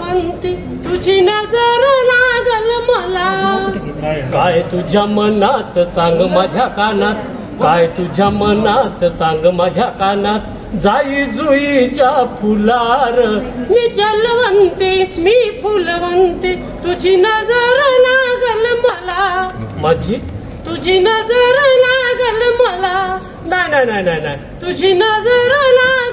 फुलवंती तुझी नजर लागल मला. काय तुझ्या मनात सांग माझ्या कानात, काय तुझ्या मनात सांग माझ्या कानात. जाई जुईच्या फुलार मी जलवंते, मी फुलवंते तुझी नजर लागल मला. माझी तुझी नजर लागल मला. नाही नाही नाही नाही, तुझी नजर लागल